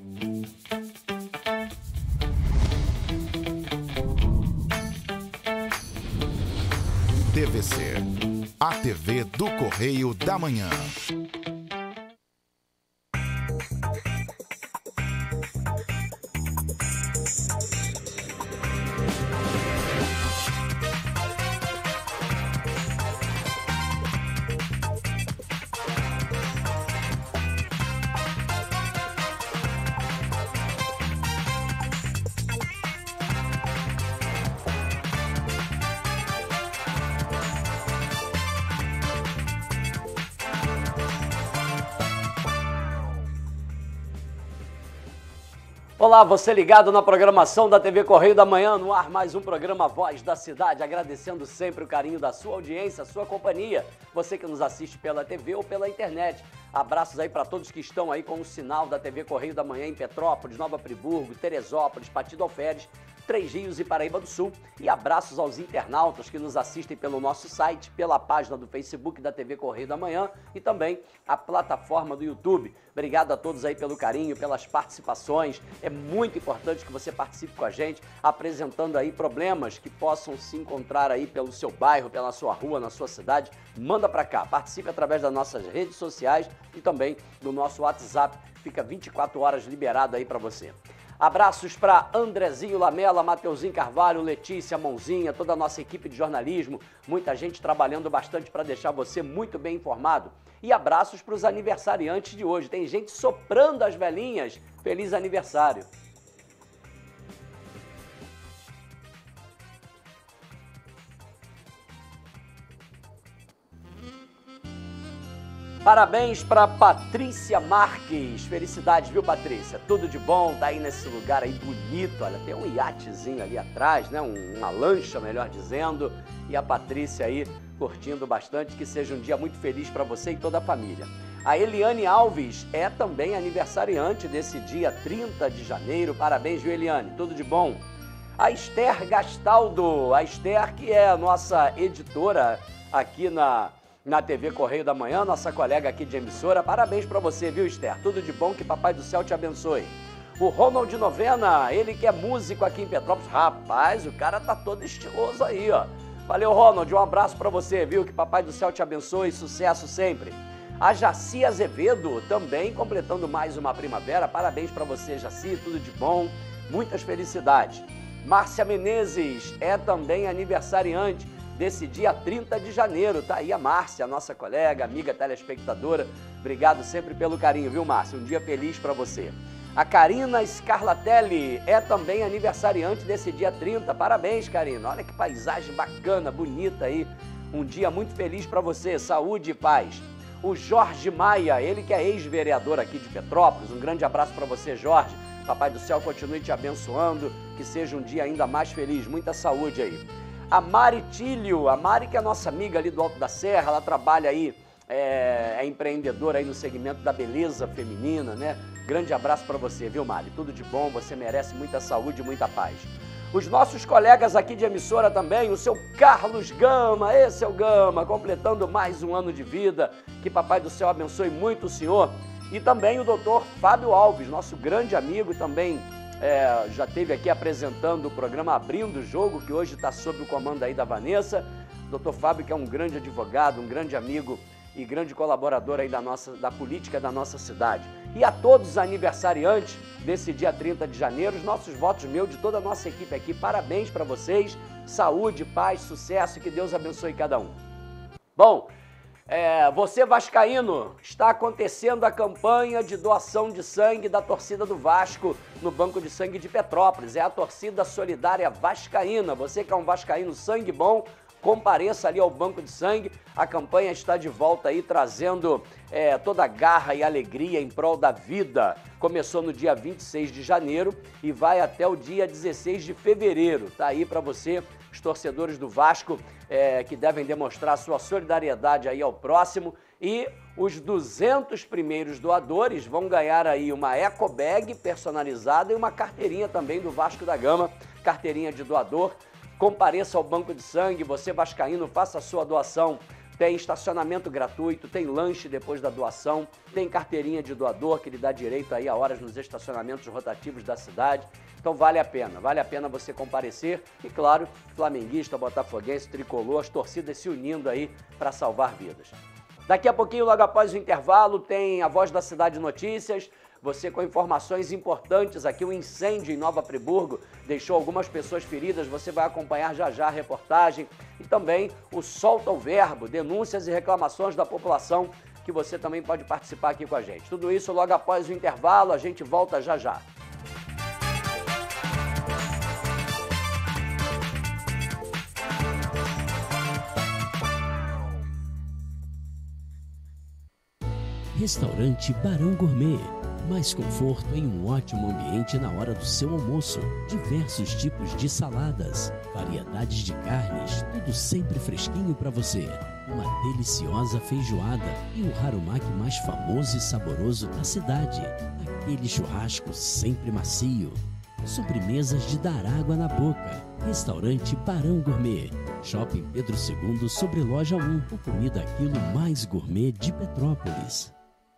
TVC, a TV do Correio da Manhã. Olá, você ligado na programação da TV Correio da Manhã, no ar mais um programa Voz da Cidade, agradecendo sempre o carinho da sua audiência, a sua companhia, você que nos assiste pela TV ou pela internet. Abraços aí para todos que estão aí com o sinal da TV Correio da Manhã em Petrópolis, Nova Friburgo, Teresópolis, Partido Alferes, Três Rios e Paraíba do Sul. E abraços aos internautas que nos assistem pelo nosso site, pela página do Facebook da TV Correio da Manhã e também a plataforma do YouTube. Obrigado a todos aí pelo carinho, pelas participações. É muito importante que você participe com a gente, apresentando aí problemas que possam se encontrar aí pelo seu bairro, pela sua rua, na sua cidade. Manda para cá, participe através das nossas redes sociais e também do nosso WhatsApp. Fica 24 horas liberado aí para você. Abraços para Andrezinho Lamela, Mateuzinho Carvalho, Letícia Mãozinha, toda a nossa equipe de jornalismo, muita gente trabalhando bastante para deixar você muito bem informado. E abraços para os aniversariantes de hoje. Tem gente soprando as velhinhas. Feliz aniversário! Parabéns para Patrícia Marques. Felicidades, viu, Patrícia? Tudo de bom, tá aí nesse lugar aí bonito. Olha, tem um iatezinho ali atrás, né? Uma lancha, melhor dizendo. E a Patrícia aí curtindo bastante. Que seja um dia muito feliz para você e toda a família. A Eliane Alves é também aniversariante desse dia 30 de janeiro. Parabéns, viu, Eliane? Tudo de bom. A Esther Gastaldo. A Esther, que é a nossa editora aqui na TV Correio da Manhã, nossa colega aqui de emissora. Parabéns para você, viu, Esther? Tudo de bom, que Papai do Céu te abençoe. O Ronald Novena, ele que é músico aqui em Petrópolis. Rapaz, o cara tá todo estiloso aí, ó. Valeu, Ronald, um abraço para você, viu? Que Papai do Céu te abençoe, sucesso sempre. A Jaci Azevedo, também completando mais uma primavera. Parabéns para você, Jaci, tudo de bom, muitas felicidades. Márcia Menezes é também aniversariante desse dia 30 de janeiro. Tá aí a Márcia, nossa colega, amiga telespectadora. Obrigado sempre pelo carinho, viu, Márcia? Um dia feliz para você. A Karina Scarlatelli é também aniversariante desse dia 30. Parabéns, Karina. Olha que paisagem bacana, bonita aí. Um dia muito feliz para você. Saúde e paz. O Jorge Maia, ele que é ex-vereador aqui de Petrópolis. Um grande abraço para você, Jorge. Papai do Céu continue te abençoando. Que seja um dia ainda mais feliz. Muita saúde aí. A Mari Tílio, a Mari que é nossa amiga ali do Alto da Serra, ela trabalha aí, é empreendedora aí no segmento da beleza feminina, né? Grande abraço para você, viu, Mari? Tudo de bom, você merece muita saúde e muita paz. Os nossos colegas aqui de emissora também, o seu Carlos Gama, esse é o Gama, completando mais um ano de vida, que Papai do Céu abençoe muito o senhor. E também o doutor Fábio Alves, nosso grande amigo também, já esteve aqui apresentando o programa Abrindo o Jogo, que hoje está sob o comando aí da Vanessa. Doutor Fábio, que é um grande advogado, um grande amigo e grande colaborador aí da política da nossa cidade. E a todos os aniversariantes desse dia 30 de janeiro, os nossos votos meus, de toda a nossa equipe aqui, parabéns para vocês, saúde, paz, sucesso e que Deus abençoe cada um. Bom, você vascaíno, está acontecendo a campanha de doação de sangue da torcida do Vasco no Banco de Sangue de Petrópolis. É a torcida solidária vascaína. Você que é um vascaíno sangue bom, compareça ali ao Banco de Sangue. A campanha está de volta aí, trazendo toda a garra e alegria em prol da vida. Começou no dia 26 de janeiro e vai até o dia 16 de fevereiro. Tá aí para você, os torcedores do Vasco, que devem demonstrar sua solidariedade aí ao próximo. E os 200 primeiros doadores vão ganhar aí uma eco bag personalizada e uma carteirinha também do Vasco da Gama, carteirinha de doador. Compareça ao Banco de Sangue, você vascaíno, faça a sua doação tem estacionamento gratuito, tem lanche depois da doação, tem carteirinha de doador que lhe dá direito aí a horas nos estacionamentos rotativos da cidade. Então vale a pena você comparecer e, claro, flamenguista, botafoguense, tricolor, as torcidas se unindo aí para salvar vidas. Daqui a pouquinho, logo após o intervalo, tem a Voz da Cidade Notícias. Você com informações importantes aqui, o incêndio em Nova Friburgo deixou algumas pessoas feridas, você vai acompanhar já já a reportagem. E também o Solta o Verbo, denúncias e reclamações da população, que você também pode participar aqui com a gente. Tudo isso logo após o intervalo, a gente volta já já. Restaurante Barão Gourmet. Mais conforto em um ótimo ambiente na hora do seu almoço. Diversos tipos de saladas, variedades de carnes, tudo sempre fresquinho para você. Uma deliciosa feijoada e o harumaki mais famoso e saboroso da cidade. Aquele churrasco sempre macio. Sobremesas de dar água na boca. Restaurante Barão Gourmet. Shopping Pedro II, sobre Loja 1. O comida aquilo mais gourmet de Petrópolis.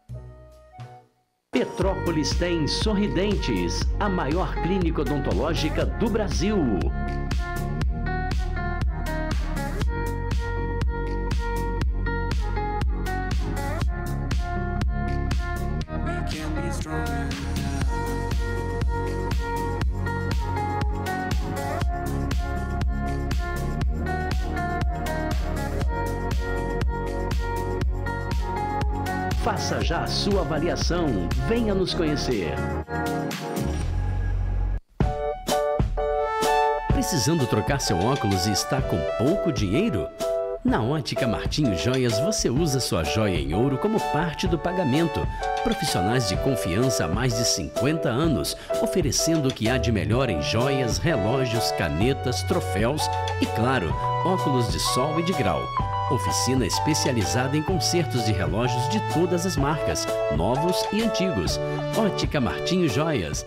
Petrópolis tem Sorridentes, a maior clínica odontológica do Brasil. Faça já a sua avaliação. Venha nos conhecer. Precisando trocar seu óculos e está com pouco dinheiro? Na Ótica Martinho Joias você usa sua joia em ouro como parte do pagamento. Profissionais de confiança há mais de 50 anos, oferecendo o que há de melhor em joias, relógios, canetas, troféus e, claro, óculos de sol e de grau. Oficina especializada em consertos de relógios de todas as marcas, novos e antigos. Ótica Martinho Joias.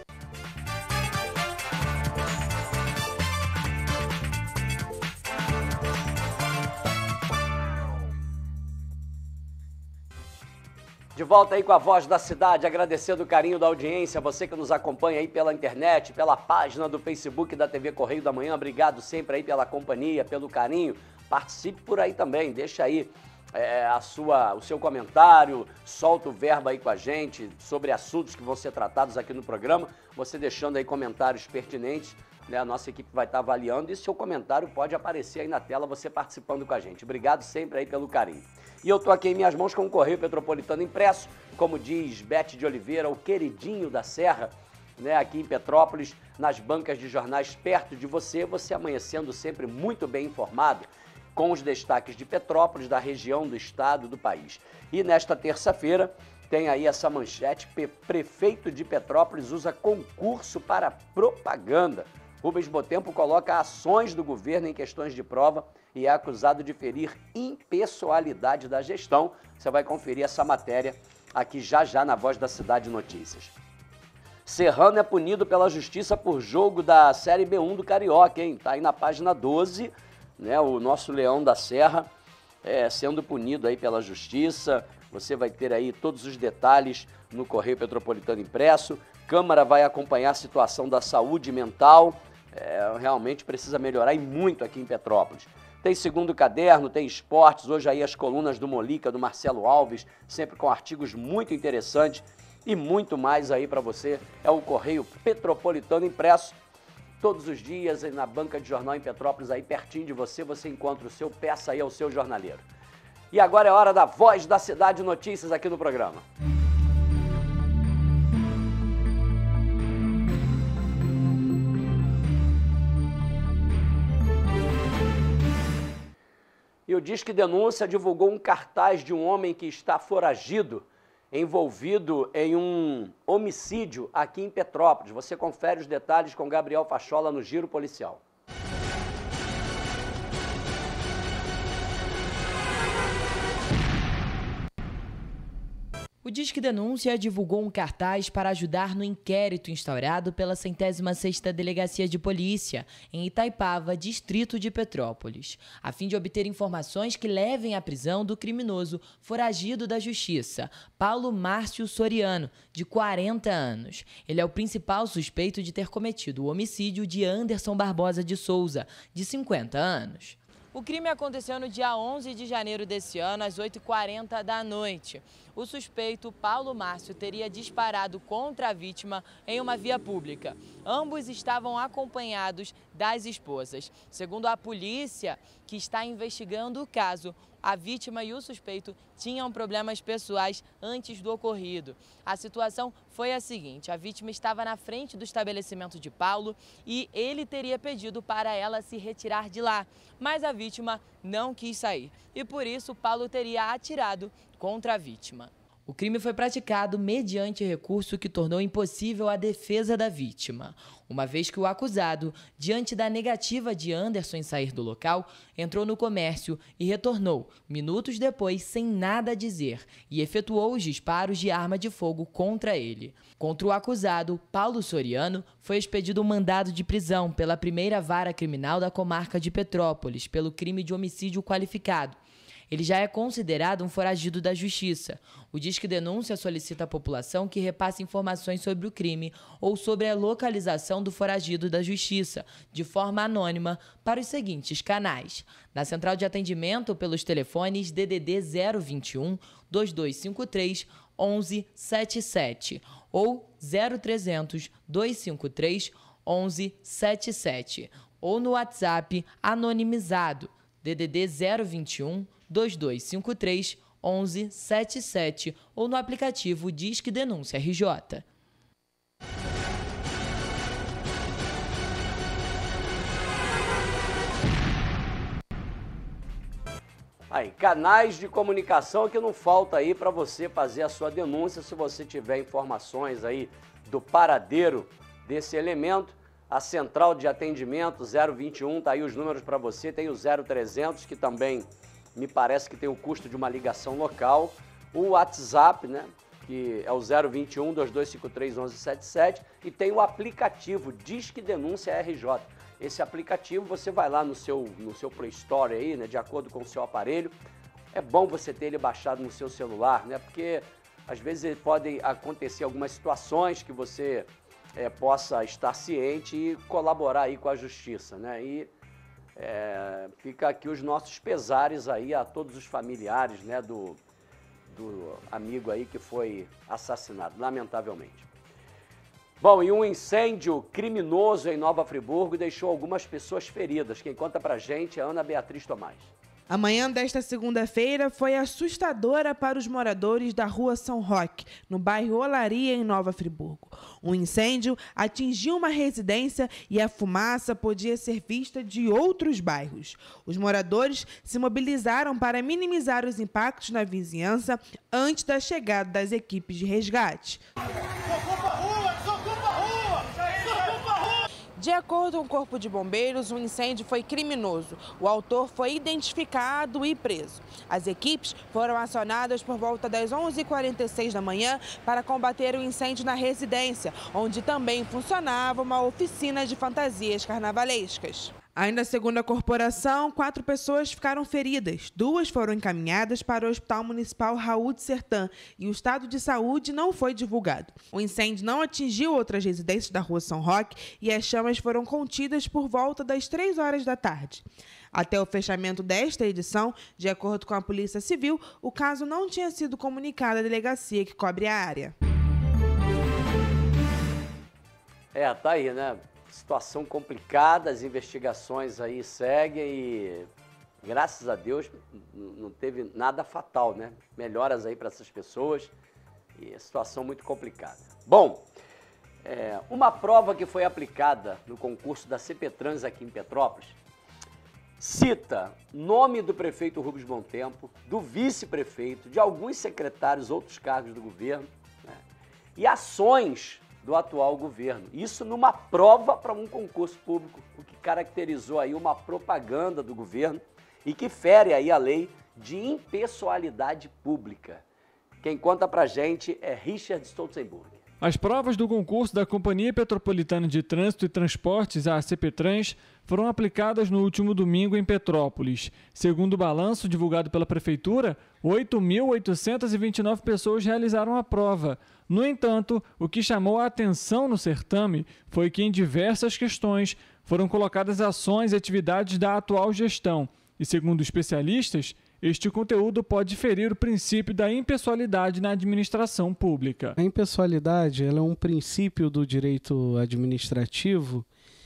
De volta aí com a Voz da Cidade, agradecendo o carinho da audiência, você que nos acompanha aí pela internet, pela página do Facebook da TV Correio da Manhã, obrigado sempre aí pela companhia, pelo carinho. Participe por aí também, deixa aí o seu comentário, solta o verbo aí com a gente sobre assuntos que vão ser tratados aqui no programa, você deixando aí comentários pertinentes, né? A nossa equipe vai estar avaliando e seu comentário pode aparecer aí na tela, você participando com a gente. Obrigado sempre aí pelo carinho. E eu tô aqui em minhas mãos com o Correio Petropolitano impresso, como diz Beth de Oliveira, o queridinho da Serra, né, aqui em Petrópolis, nas bancas de jornais perto de você, você amanhecendo sempre muito bem informado, com os destaques de Petrópolis, da região, do estado, do país. E nesta terça-feira tem aí essa manchete: prefeito de Petrópolis usa concurso para propaganda. Rubens Botempo coloca ações do governo em questões de prova e é acusado de ferir impessoalidade da gestão. Você vai conferir essa matéria aqui já já na Voz da Cidade Notícias. Serrano é punido pela justiça por jogo da Série B1 do Carioca, hein? Tá aí na página 12, né? O nosso Leão da Serra sendo punido aí pela justiça. Você vai ter aí todos os detalhes no Correio Petropolitano impresso. Câmara vai acompanhar a situação da saúde mental. Realmente precisa melhorar e muito aqui em Petrópolis. Tem segundo caderno, tem esportes, hoje aí as colunas do Molica, do Marcelo Alves, sempre com artigos muito interessantes e muito mais aí para você. É o Correio Petropolitano impresso. Todos os dias na banca de jornal em Petrópolis, aí pertinho de você, você encontra o seu, peça aí ao seu jornaleiro. E agora é hora da Voz da Cidade Notícias aqui no programa. E o Disque Denúncia divulgou um cartaz de um homem que está foragido, envolvido em um homicídio aqui em Petrópolis. Você confere os detalhes com Gabriel Fachola no Giro Policial. O Disque Denúncia divulgou um cartaz para ajudar no inquérito instaurado pela 106ª Delegacia de Polícia, em Itaipava, distrito de Petrópolis, a fim de obter informações que levem à prisão do criminoso foragido da Justiça, Paulo Márcio Soriano, de 40 anos. Ele é o principal suspeito de ter cometido o homicídio de Anderson Barbosa de Souza, de 50 anos. O crime aconteceu no dia 11 de janeiro desse ano, às 8h40 da noite. O suspeito, Paulo Márcio, teria disparado contra a vítima em uma via pública. Ambos estavam acompanhados das esposas. Segundo a polícia, que está investigando o caso, a vítima e o suspeito tinham problemas pessoais antes do ocorrido. A situação foi a seguinte: a vítima estava na frente do estabelecimento de Paulo e ele teria pedido para ela se retirar de lá, mas a vítima não quis sair e por isso Paulo teria atirado contra a vítima. O crime foi praticado mediante recurso que tornou impossível a defesa da vítima, uma vez que o acusado, diante da negativa de Anderson em sair do local, entrou no comércio e retornou, minutos depois, sem nada a dizer, e efetuou os disparos de arma de fogo contra ele. Contra o acusado, Paulo Soriano, foi expedido um mandado de prisão pela primeira vara criminal da comarca de Petrópolis, pelo crime de homicídio qualificado. Ele já é considerado um foragido da Justiça. O Disque Denúncia solicita à população que repasse informações sobre o crime ou sobre a localização do foragido da Justiça, de forma anônima, para os seguintes canais: na central de atendimento pelos telefones DDD 021 2253 1177 ou 0300 253 1177 ou no WhatsApp anonimizado DDD 021 2253 1177 ou no aplicativo Disque Denúncia RJ. Aí, canais de comunicação que não falta aí para você fazer a sua denúncia se você tiver informações aí do paradeiro desse elemento. A central de atendimento 021, tá aí os números para você, tem o 0300 que também me parece que tem o custo de uma ligação local, o WhatsApp, né, que é o 021 2253 1177 e tem o aplicativo Disque Denúncia RJ. Esse aplicativo você vai lá no seu Play Store aí, né, de acordo com o seu aparelho. É bom você ter ele baixado no seu celular, né, porque às vezes podem acontecer algumas situações que você possa estar ciente e colaborar aí com a justiça, né? E fica aqui os nossos pesares aí a todos os familiares, né, do amigo aí que foi assassinado, lamentavelmente. Bom, e um incêndio criminoso em Nova Friburgo deixou algumas pessoas feridas. Quem conta pra gente é Ana Beatriz Tomás. A manhã desta segunda-feira foi assustadora para os moradores da Rua São Roque, no bairro Olaria, em Nova Friburgo. Um incêndio atingiu uma residência e a fumaça podia ser vista de outros bairros. Os moradores se mobilizaram para minimizar os impactos na vizinhança antes da chegada das equipes de resgate. De acordo com o Corpo de Bombeiros, o incêndio foi criminoso. O autor foi identificado e preso. As equipes foram acionadas por volta das 11h46 da manhã para combater o incêndio na residência, onde também funcionava uma oficina de fantasias carnavalescas. Ainda segundo a corporação, 4 pessoas ficaram feridas. 2 foram encaminhadas para o Hospital Municipal Raul de Sertã e o estado de saúde não foi divulgado. O incêndio não atingiu outras residências da Rua São Roque e as chamas foram contidas por volta das 3 horas da tarde. Até o fechamento desta edição, de acordo com a Polícia Civil, o caso não tinha sido comunicado à delegacia que cobre a área. Tá aí, né? Situação complicada, as investigações aí seguem e, graças a Deus, não teve nada fatal, né? Melhoras aí para essas pessoas e a situação muito complicada. Bom, uma prova que foi aplicada no concurso da CPTrans aqui em Petrópolis cita nome do prefeito Rubens Bom Tempo, do vice-prefeito, de alguns secretários, outros cargos do governo, né? E ações do atual governo. Isso numa prova para um concurso público, o que caracterizou aí uma propaganda do governo e que fere aí a lei de impessoalidade pública. Quem conta pra gente é Richard Stolzenburg. As provas do concurso da Companhia Petropolitana de Trânsito e Transportes, a CPTrans, foram aplicadas no último domingo em Petrópolis. Segundo o balanço divulgado pela Prefeitura, 8.829 pessoas realizaram a prova. No entanto, o que chamou a atenção no certame foi que em diversas questões foram colocadas ações e atividades da atual gestão. E segundo especialistas, este conteúdo pode ferir o princípio da impessoalidade na administração pública. A impessoalidade ela é um princípio do direito administrativo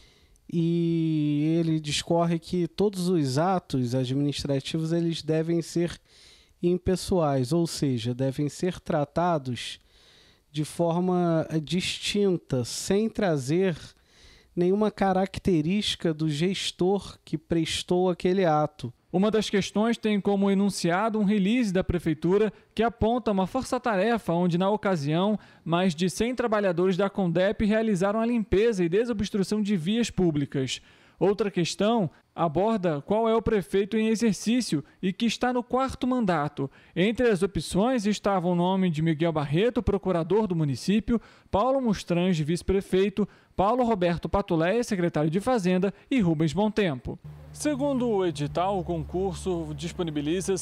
e ele discorre que todos os atos administrativos eles devem ser impessoais, ou seja, devem ser tratados de forma distinta, sem trazer nenhuma característica do gestor que prestou aquele ato. Uma das questões tem como enunciado um release da Prefeitura que aponta uma força-tarefa onde, na ocasião, mais de 100 trabalhadores da Condep realizaram a limpeza e desobstrução de vias públicas. Outra questão aborda qual é o prefeito em exercício e que está no 4º mandato. Entre as opções estavam o nome de Miguel Barreto, procurador do município, Paulo Mustrange, vice-prefeito, Paulo Roberto Patuleia, secretário de Fazenda, e Rubens Bontempo. Segundo o edital, o concurso disponibiliza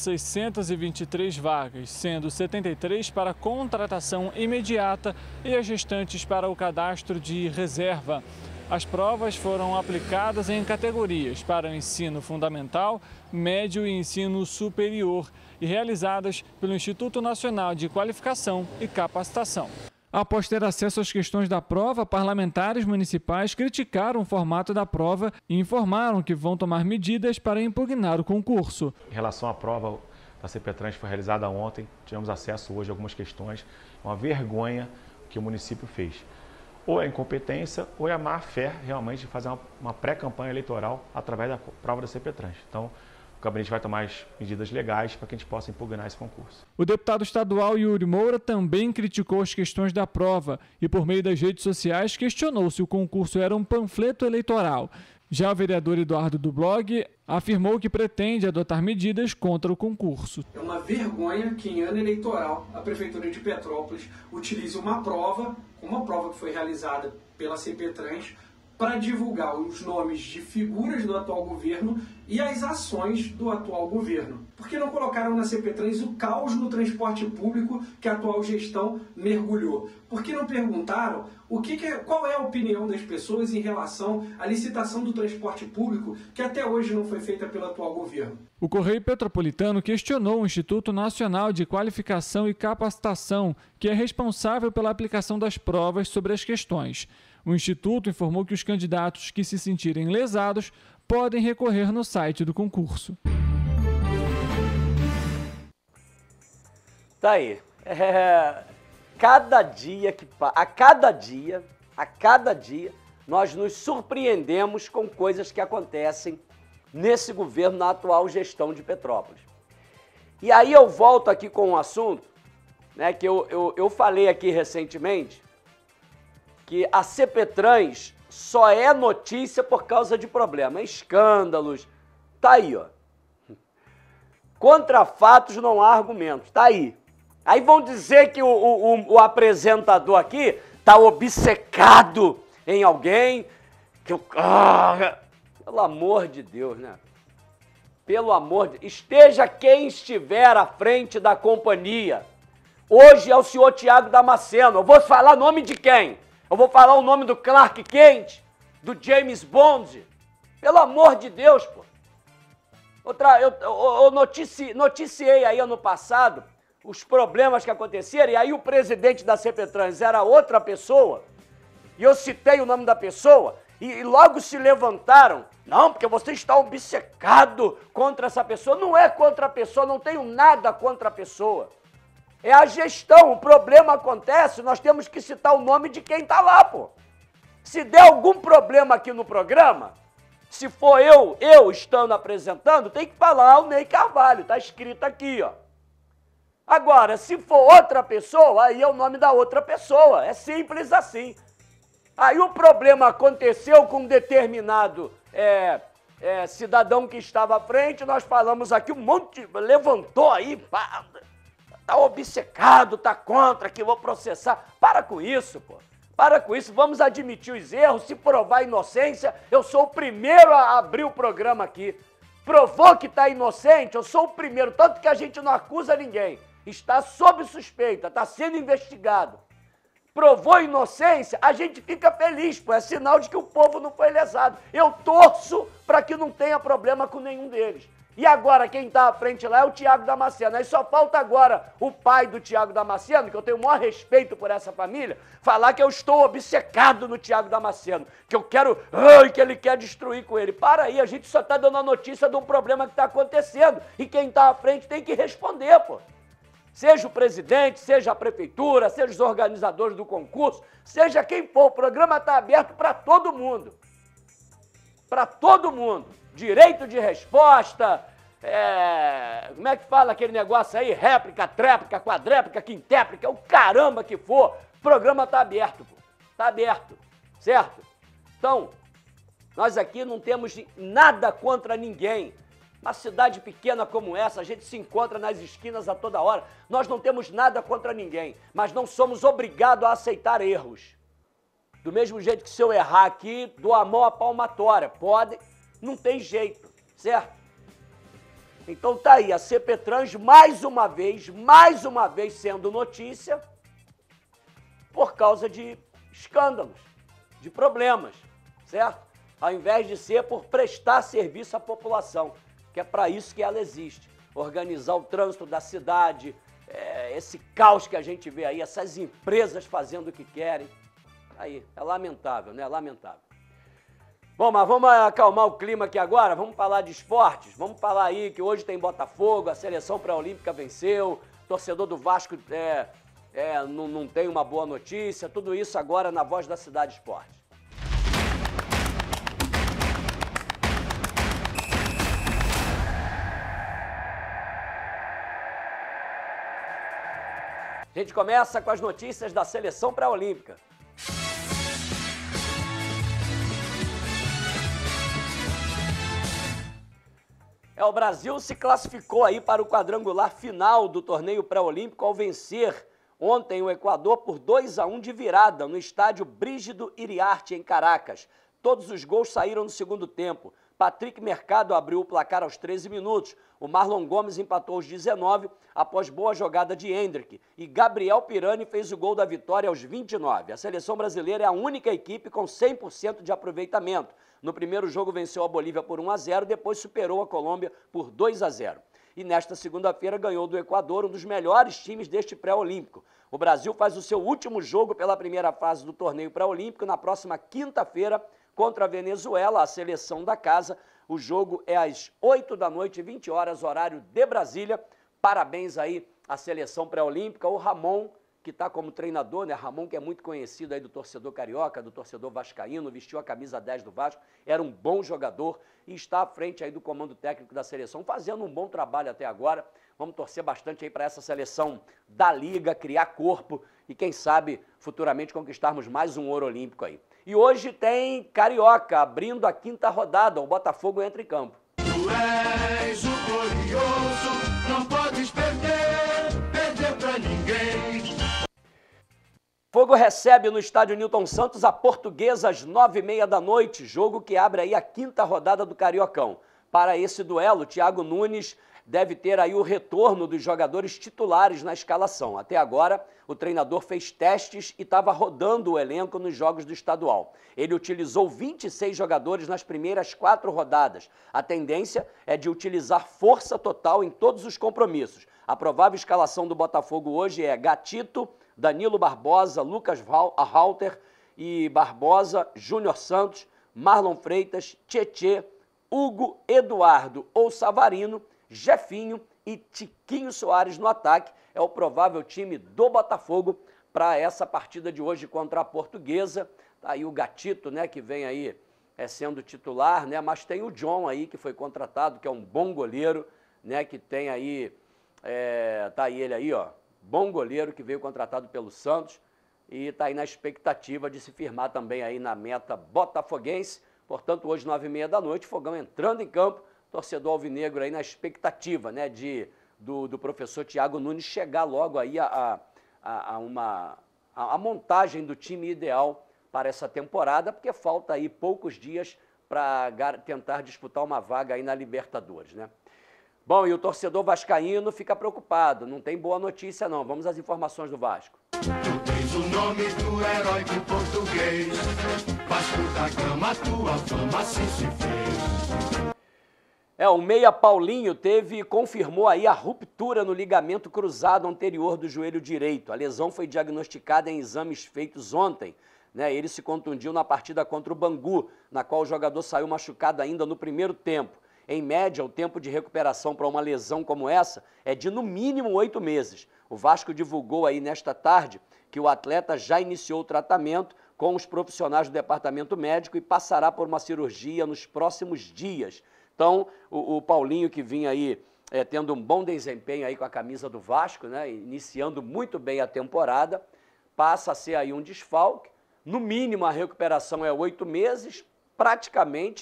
623 vagas, sendo 73 para contratação imediata e as restantes para o cadastro de reserva. As provas foram aplicadas em categorias para o ensino fundamental, médio e ensino superior e realizadas pelo Instituto Nacional de Qualificação e Capacitação. Após ter acesso às questões da prova, parlamentares municipais criticaram o formato da prova e informaram que vão tomar medidas para impugnar o concurso. Em relação à prova da CPTrans que foi realizada ontem, tivemos acesso hoje a algumas questões. É uma vergonha que o município fez. Ou é incompetência ou é a má-fé realmente de fazer uma pré-campanha eleitoral através da prova da CPTrans. Então, o gabinete vai tomar as medidas legais para que a gente possa impugnar esse concurso. O deputado estadual Yuri Moura também criticou as questões da prova e, por meio das redes sociais, questionou se o concurso era um panfleto eleitoral. Já o vereador Eduardo do Blog afirmou que pretende adotar medidas contra o concurso. É uma vergonha que em ano eleitoral a Prefeitura de Petrópolis utilize uma prova que foi realizada pela CPTrans, para divulgar os nomes de figuras do atual governo e as ações do atual governo. Por que não colocaram na CPTrans o caos no transporte público que a atual gestão mergulhou? Por que não perguntaram qual é a opinião das pessoas em relação à licitação do transporte público que até hoje não foi feita pelo atual governo? O Correio Petropolitano questionou o Instituto Nacional de Qualificação e Capacitação, que é responsável pela aplicação das provas sobre as questões. O Instituto informou que os candidatos que se sentirem lesados podem recorrer no site do concurso. Tá aí. A cada dia, nós nos surpreendemos com coisas que acontecem nesse governo, na atual gestão de Petrópolis. E aí eu volto aqui com um assunto, né, que eu falei aqui recentemente, que a CPTrans só é notícia por causa de problemas, escândalos. Tá aí, ó. Contra fatos não há argumentos. Tá aí. Aí vão dizer que o apresentador aqui tá obcecado em alguém. Pelo amor de Deus, né? Pelo amor de Deus. Esteja quem estiver à frente da companhia. Hoje é o senhor Tiago Damasceno. Eu vou falar o nome de quem? Eu vou falar o nome do Clark Kent, do James Bond. Pelo amor de Deus, pô. Eu noticiei aí ano passado os problemas que aconteceram, e aí o presidente da CPTrans era outra pessoa, e eu citei o nome da pessoa, e logo se levantaram. Não, porque você está obcecado contra essa pessoa. Não é contra a pessoa, não tenho nada contra a pessoa. É a gestão, o problema acontece, nós temos que citar o nome de quem está lá, pô. Se der algum problema aqui no programa, se for eu estando apresentando, tem que falar o Ney Carvalho, tá escrito aqui, ó. Agora, se for outra pessoa, aí é o nome da outra pessoa, é simples assim. Aí o problema aconteceu com um determinado cidadão que estava à frente, nós falamos aqui um monte, levantou aí, pá. tá obcecado, tá contra, que vou processar. Para com isso, pô. Para com isso, vamos admitir os erros, se provar a inocência, eu sou o primeiro a abrir o programa aqui. Provou que tá inocente, eu sou o primeiro, tanto que a gente não acusa ninguém. Está sob suspeita, está sendo investigado. Provou inocência, a gente fica feliz, pô, é sinal de que o povo não foi lesado. Eu torço para que não tenha problema com nenhum deles. E agora quem está à frente lá é o Thiago Damasceno. Aí só falta agora o pai do Thiago Damasceno, que eu tenho o maior respeito por essa família, falar que eu estou obcecado no Thiago Damasceno, que eu quero, que ele quer destruir com ele. Para aí, a gente só está dando a notícia de um problema que está acontecendo e quem está à frente tem que responder, pô. Seja o presidente, seja a prefeitura, seja os organizadores do concurso, seja quem for, o programa está aberto para todo mundo. Para todo mundo. Direito de resposta, como é que fala aquele negócio aí? Réplica, tréplica, quadréplica, quintéplica, o caramba que for, o programa está aberto, pô. Está aberto, certo? Então, nós aqui não temos nada contra ninguém. Uma cidade pequena como essa, a gente se encontra nas esquinas a toda hora. Nós não temos nada contra ninguém, mas não somos obrigados a aceitar erros. Do mesmo jeito que se eu errar aqui, dou a mão à palmatória. Pode, não tem jeito, certo? Então tá aí, a CPTrans mais uma vez sendo notícia por causa de escândalos, de problemas, certo? Ao invés de ser por prestar serviço à população, que é para isso que ela existe. Organizar o trânsito da cidade, esse caos que a gente vê aí, essas empresas fazendo o que querem. Aí, é lamentável, né? Lamentável. Bom, mas vamos acalmar o clima aqui agora, vamos falar de esportes, vamos falar aí que hoje tem Botafogo, a seleção pré-olímpica venceu, torcedor do Vasco não tem uma boa notícia, tudo isso agora na Voz da Cidade Esporte. A gente começa com as notícias da seleção pré-olímpica. O Brasil se classificou aí para o quadrangular final do torneio pré-olímpico ao vencer ontem o Equador por 2-1 de virada no estádio Brígido Iriarte, em Caracas. Todos os gols saíram no segundo tempo. Patrick Mercado abriu o placar aos 13 minutos. O Marlon Gomes empatou aos 19 após boa jogada de Hendrick. E Gabriel Pirani fez o gol da vitória aos 29. A seleção brasileira é a única equipe com 100% de aproveitamento. No primeiro jogo venceu a Bolívia por 1-0, depois superou a Colômbia por 2-0. E nesta segunda-feira ganhou do Equador, um dos melhores times deste pré-olímpico. O Brasil faz o seu último jogo pela primeira fase do torneio pré-olímpico na próxima quinta-feira contra a Venezuela, a seleção da casa. O jogo é às 8 da noite, 20 horas, horário de Brasília. Parabéns aí à seleção pré-olímpica. O Ramon, que está como treinador, né? Ramon, que é muito conhecido aí do torcedor carioca, do torcedor vascaíno, vestiu a camisa 10 do Vasco, era um bom jogador e está à frente aí do comando técnico da seleção, fazendo um bom trabalho até agora. Vamos torcer bastante aí para essa seleção da Liga, criar corpo e quem sabe futuramente conquistarmos mais um ouro olímpico aí. E hoje tem Carioca, abrindo a quinta rodada, o Botafogo entra em campo. Tu és o glorioso, não podes perder pra ninguém. Fogo recebe no estádio Newton Santos a Portuguesa às 9h30 da noite, jogo que abre aí a quinta rodada do Cariocão. Para esse duelo, Thiago Nunes deve ter aí o retorno dos jogadores titulares na escalação. Até agora, o treinador fez testes e estava rodando o elenco nos jogos do estadual. Ele utilizou 26 jogadores nas primeiras 4 rodadas. A tendência é de utilizar força total em todos os compromissos. A provável escalação do Botafogo hoje é Gatito, Danilo Barbosa, Lucas Halter e Barbosa, Júnior Santos, Marlon Freitas, Tietê, Hugo, Eduardo ou Savarino, Jefinho e Tiquinho Soares no ataque. É o provável time do Botafogo para essa partida de hoje contra a Portuguesa. Tá aí o Gatito, né, que vem aí sendo titular, né, mas tem o John aí que foi contratado, que é um bom goleiro, né, que tem aí, tá aí ele aí, ó, bom goleiro que veio contratado pelo Santos e está aí na expectativa de se firmar também aí na meta botafoguense. Portanto, hoje, 9h30 da noite, Fogão entrando em campo, torcedor alvinegro aí na expectativa, né, de do professor Thiago Nunes chegar logo aí a montagem do time ideal para essa temporada, porque falta aí poucos dias para tentar disputar uma vaga aí na Libertadores, né? Bom, e o torcedor vascaíno fica preocupado, não tem boa notícia não. Vamos às informações do Vasco. Tu tens o nome do heróico português, Vasco da Gama, tua fama assim se fez. O meia Paulinho confirmou aí a ruptura no ligamento cruzado anterior do joelho direito. A lesão foi diagnosticada em exames feitos ontem, né? Ele se contundiu na partida contra o Bangu, na qual o jogador saiu machucado ainda no primeiro tempo. Em média, o tempo de recuperação para uma lesão como essa é de no mínimo 8 meses. O Vasco divulgou aí nesta tarde que o atleta já iniciou o tratamento com os profissionais do departamento médico e passará por uma cirurgia nos próximos dias. Então, o Paulinho, que vinha aí tendo um bom desempenho aí com a camisa do Vasco, né, iniciando muito bem a temporada, passa a ser aí um desfalque. No mínimo, a recuperação é 8 meses, praticamente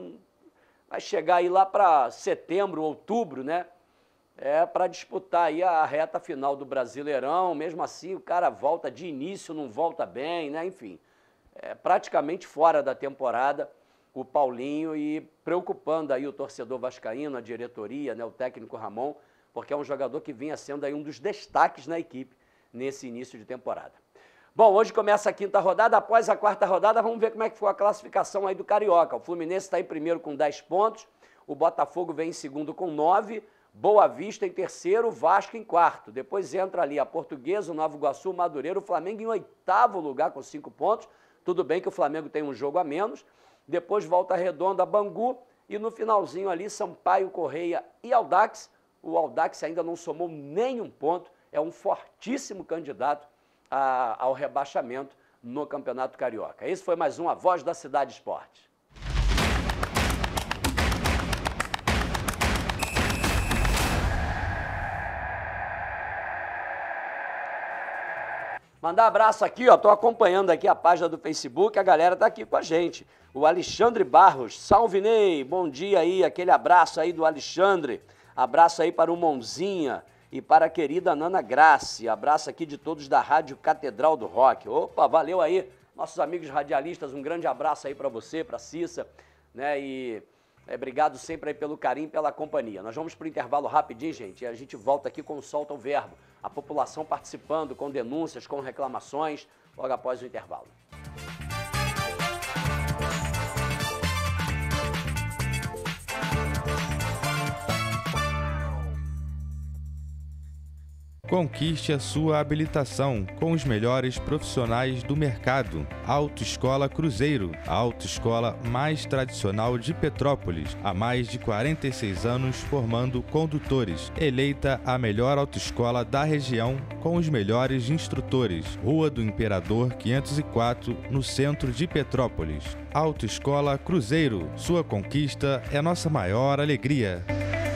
vai chegar aí lá para setembro, outubro, né? Para disputar aí a reta final do Brasileirão. Mesmo assim, o cara volta de início, não volta bem, né? Enfim, praticamente fora da temporada o Paulinho, e preocupando aí o torcedor vascaíno, a diretoria, né, o técnico Ramon, porque é um jogador que vinha sendo aí um dos destaques na equipe nesse início de temporada. Bom, hoje começa a quinta rodada. Após a quarta rodada, vamos ver como é que foi a classificação aí do Carioca. O Fluminense está em primeiro com 10 pontos, o Botafogo vem em segundo com 9, Boa Vista em terceiro, Vasco em quarto. Depois entra ali a Portuguesa, o Nova Iguaçu, o Madureira, o Flamengo em oitavo lugar com 5 pontos. Tudo bem que o Flamengo tem um jogo a menos. Depois Volta Redonda, Bangu e no finalzinho ali Sampaio Correia e Audax. O Audax ainda não somou nenhum ponto, é um fortíssimo candidato ao rebaixamento no Campeonato Carioca. Esse foi mais um A Voz da Cidade Esporte. Mandar abraço aqui, ó, tô acompanhando aqui a página do Facebook, a galera tá aqui com a gente. O Alexandre Barros, salve Ney, bom dia aí, aquele abraço aí do Alexandre. Abraço aí para o Monzinha e para a querida Nana Grace. Abraço aqui de todos da Rádio Catedral do Rock. Opa, valeu aí, nossos amigos radialistas, um grande abraço aí para você, para a Cissa, né, e obrigado sempre aí pelo carinho, pela companhia. Nós vamos para o intervalo rapidinho, gente, e a gente volta aqui com o Solta o Verbo. A população participando com denúncias, com reclamações, logo após o intervalo. Conquiste a sua habilitação com os melhores profissionais do mercado. Autoescola Cruzeiro, a autoescola mais tradicional de Petrópolis, há mais de 46 anos formando condutores. Eleita a melhor autoescola da região com os melhores instrutores. Rua do Imperador 504, no centro de Petrópolis. Autoescola Cruzeiro, sua conquista é nossa maior alegria.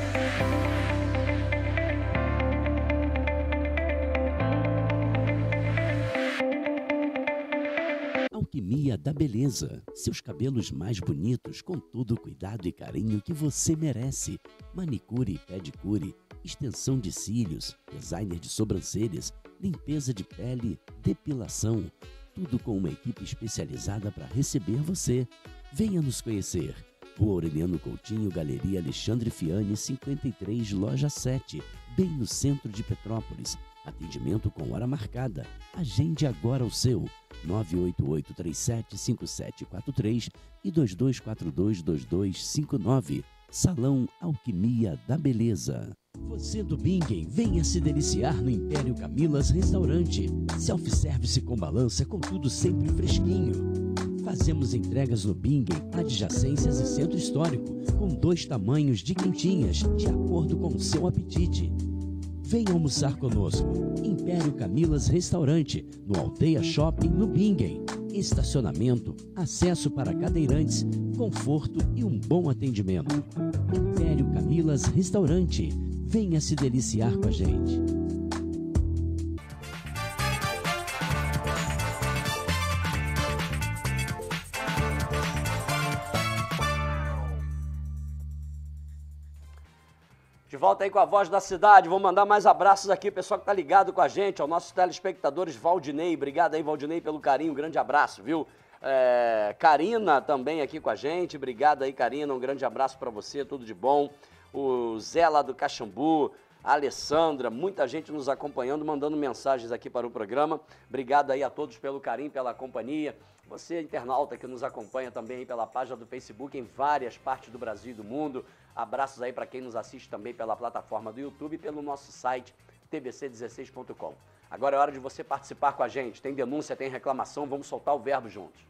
Alquimia da Beleza. Seus cabelos mais bonitos com todo o cuidado e carinho que você merece. Manicure e pedicure, extensão de cílios, designer de sobrancelhas, limpeza de pele, depilação. Tudo com uma equipe especializada para receber você. Venha nos conhecer. Rua Aureliano Coutinho, Galeria Alexandre Fiani, 53, Loja 7, bem no centro de Petrópolis. Atendimento com hora marcada. Agende agora o seu 988375743 e 22422259. Salão Alquimia da Beleza. Você do Bingen, venha se deliciar no Império Camilas Restaurante. Self-service com balança, com tudo sempre fresquinho. Fazemos entregas no Bingen, adjacências e centro histórico, com 2 tamanhos de quentinhas, de acordo com o seu apetite. Venha almoçar conosco. Império Camilas Restaurante, no Aldeia Shopping, no Bingen. Estacionamento, acesso para cadeirantes, conforto e um bom atendimento. Império Camilas Restaurante. Venha se deliciar com a gente. De volta aí com a Voz da Cidade. Vou mandar mais abraços aqui, pessoal que tá ligado com a gente, aos nossos telespectadores. Valdinei, obrigado aí, Valdinei, pelo carinho, um grande abraço, viu? Karina também aqui com a gente, obrigado aí, Karina, um grande abraço para você, tudo de bom. O Zé lá do Caxambu, a Alessandra, muita gente nos acompanhando, mandando mensagens aqui para o programa. Obrigado aí a todos pelo carinho, pela companhia. Você, internauta, que nos acompanha também aí pela página do Facebook em várias partes do Brasil e do mundo. Abraços aí para quem nos assiste também pela plataforma do YouTube e pelo nosso site tvc16.com. Agora é hora de você participar com a gente. Tem denúncia, tem reclamação, vamos soltar o verbo juntos.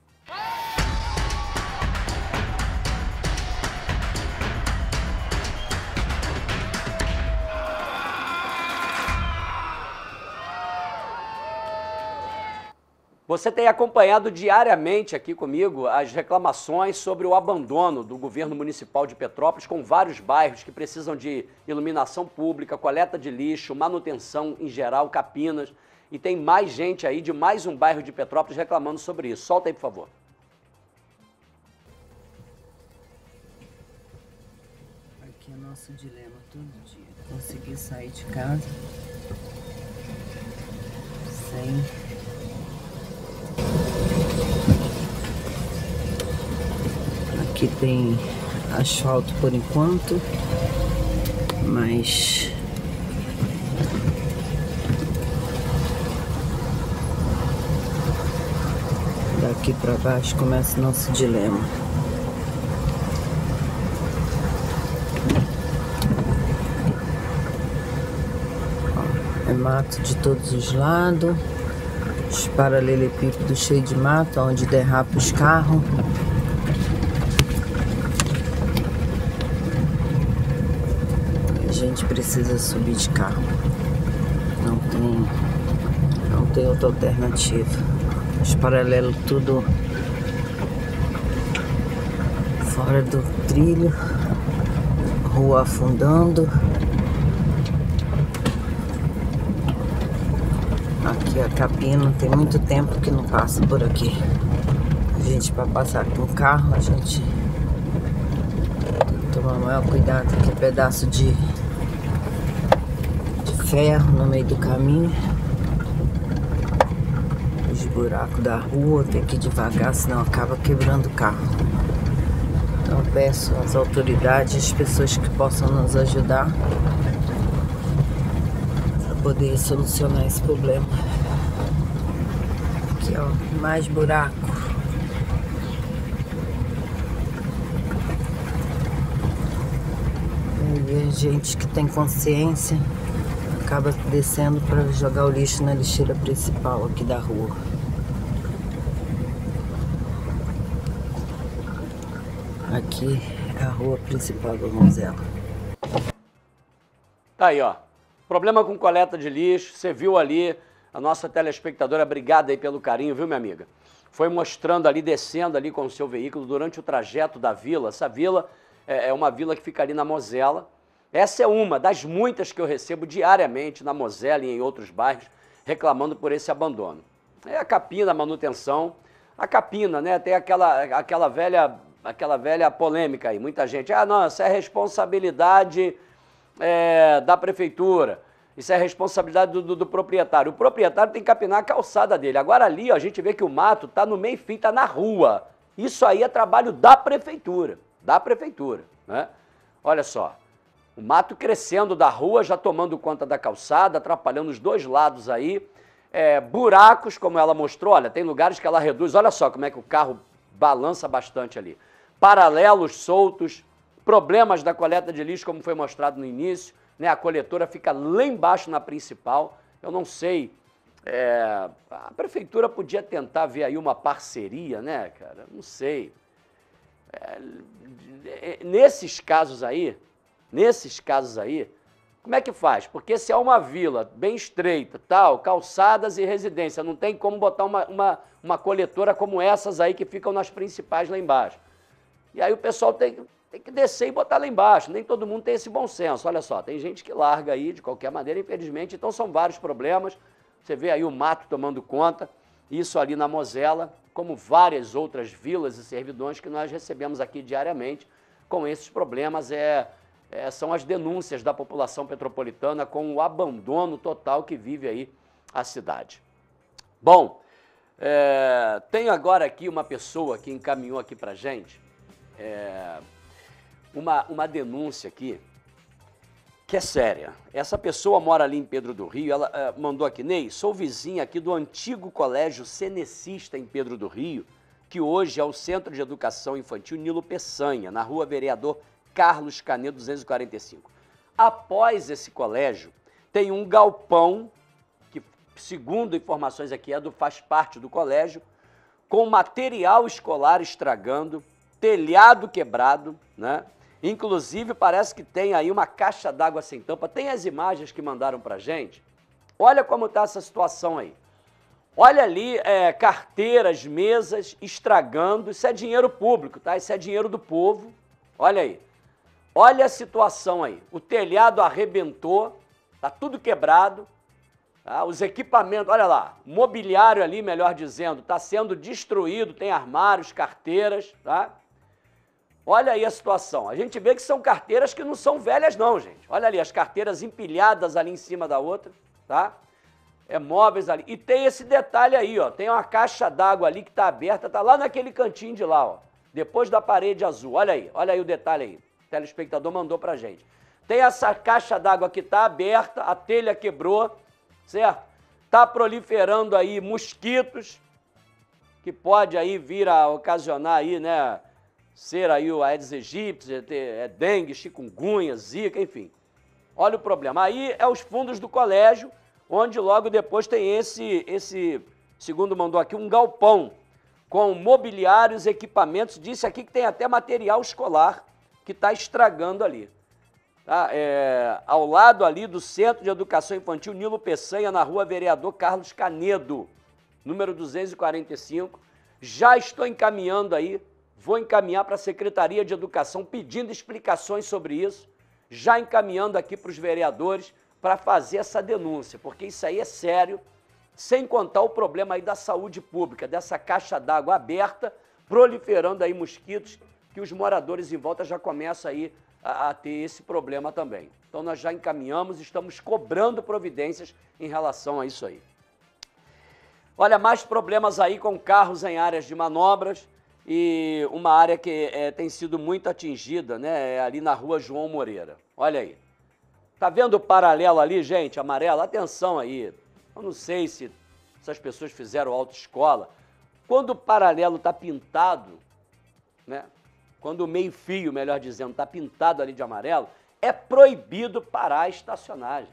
Você tem acompanhado diariamente aqui comigo as reclamações sobre o abandono do governo municipal de Petrópolis com vários bairros que precisam de iluminação pública, coleta de lixo, manutenção em geral, capinas. E tem mais gente aí de mais um bairro de Petrópolis reclamando sobre isso. Solta aí, por favor. Aqui é nosso dilema todo dia. Conseguir sair de casa sem... Aqui tem asfalto por enquanto, mas daqui para baixo começa o nosso dilema. Ó, é mato de todos os lados, os paralelepípedos cheios de mato, onde derrapa os carros. A gente precisa subir de carro. Não tem outra alternativa. Os paralelos tudo fora do trilho, rua afundando. Aqui a capina tem muito tempo que não passa por aqui. A gente, para passar com o carro, a gente tem que tomar o maior cuidado, que é pedaço de ferro no meio do caminho. Os buracos da rua, tem que ir devagar, senão acaba quebrando o carro. Então peço às autoridades, as pessoas que possam nos ajudar para poder solucionar esse problema. Aqui, ó, mais buraco. E a gente que tem consciência acaba descendo para jogar o lixo na lixeira principal aqui da rua. Aqui é a rua principal do Mosela. Tá aí, ó. Problema com coleta de lixo. Você viu ali a nossa telespectadora, obrigada aí pelo carinho, viu, minha amiga? Foi mostrando ali, descendo ali com o seu veículo durante o trajeto da vila. Essa vila é uma vila que fica ali na Mosela. Essa é uma das muitas que eu recebo diariamente na Mosela e em outros bairros, reclamando por esse abandono. É a capina, a manutenção. A capina, né? Tem aquela velha polêmica aí. Muita gente, não, isso é responsabilidade da prefeitura. Isso é responsabilidade do proprietário. O proprietário tem que capinar a calçada dele. Agora ali, ó, a gente vê que o mato está no meio fio, está na rua. Isso aí é trabalho da prefeitura. Né? Olha só. O mato crescendo da rua, já tomando conta da calçada, atrapalhando os dois lados aí. Buracos, como ela mostrou, olha, tem lugares que ela reduz. Olha só como é que o carro balança bastante ali. Paralelos soltos, problemas da coleta de lixo, como foi mostrado no início. Né? A coletora fica lá embaixo na principal. Eu não sei, a prefeitura podia tentar ver aí uma parceria, né, cara? Não sei. Nesses casos aí, como é que faz? Porque se é uma vila bem estreita, tal, calçadas e residência, não tem como botar uma coletora como essas aí que ficam nas principais lá embaixo. E aí o pessoal tem que descer e botar lá embaixo. Nem todo mundo tem esse bom senso. Olha só, tem gente que larga aí de qualquer maneira, infelizmente. Então são vários problemas. Você vê aí o mato tomando conta. Isso ali na Mosela, como várias outras vilas e servidões que nós recebemos aqui diariamente com esses problemas. são as denúncias da população petropolitana com o abandono total que vive aí a cidade. Bom, tenho agora aqui uma pessoa que encaminhou aqui pra gente uma denúncia aqui que é séria. Essa pessoa mora ali em Pedro do Rio, ela mandou aqui: Ney, sou vizinha aqui do antigo colégio cenecista em Pedro do Rio, que hoje é o Centro de Educação Infantil Nilo Peçanha, na rua Vereador Carlos Canedo 245. Após esse colégio, tem um galpão, que segundo informações aqui faz parte do colégio, com material escolar estragando, telhado quebrado, né? Inclusive, parece que tem aí uma caixa d'água sem tampa. Tem as imagens que mandaram pra gente. Olha como está essa situação aí. Olha ali, carteiras, mesas estragando. Isso é dinheiro público, tá? Isso é dinheiro do povo. Olha aí. Olha a situação aí. O telhado arrebentou, tá tudo quebrado. Tá? Os equipamentos, olha lá, mobiliário ali, melhor dizendo, está sendo destruído. Tem armários, carteiras, tá? Olha aí a situação. A gente vê que são carteiras que não são velhas não, gente. Olha ali, as carteiras empilhadas ali em cima da outra, tá? Móveis ali. E tem esse detalhe aí, ó. Tem uma caixa d'água ali que está aberta, tá lá naquele cantinho de lá, ó. Depois da parede azul. Olha aí o detalhe aí. O telespectador mandou pra gente. Tem essa caixa d'água que está aberta, a telha quebrou, certo? Tá proliferando aí mosquitos, que pode aí vir a ocasionar aí, né? Ser aí o Aedes aegypti, dengue, chikungunya, zika, enfim. Olha o problema. Aí é os fundos do colégio, onde logo depois tem esse, segundo mandou aqui, um galpão com mobiliários, equipamentos. Disse aqui que tem até material escolar que está estragando ali. Tá? Ao lado ali do Centro de Educação Infantil Nilo Peçanha, na rua Vereador Carlos Canedo, número 245. Já estou encaminhando aí. Vou encaminhar para a Secretaria de Educação pedindo explicações sobre isso, já encaminhando aqui para os vereadores para fazer essa denúncia, porque isso aí é sério, sem contar o problema aí da saúde pública, dessa caixa d'água aberta, proliferando aí mosquitos, que os moradores em volta já começam aí a ter esse problema também. Então nós já encaminhamos, estamos cobrando providências em relação a isso aí. Olha, mais problemas aí com carros em áreas de manobras, e uma área que tem sido muito atingida, né, ali na rua João Moreira. Olha aí. Tá vendo o paralelo ali, gente, amarelo? Atenção aí. Eu não sei se essas pessoas fizeram autoescola. Quando o paralelo está pintado, né, quando o meio-fio, melhor dizendo, está pintado ali de amarelo, é proibido parar a estacionagem.